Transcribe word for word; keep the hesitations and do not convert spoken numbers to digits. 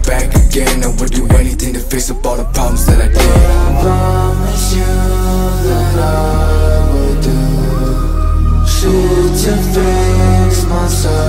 back again. I would do anything to fix up all the problems that I did. I promise you that I will do shit to fix myself.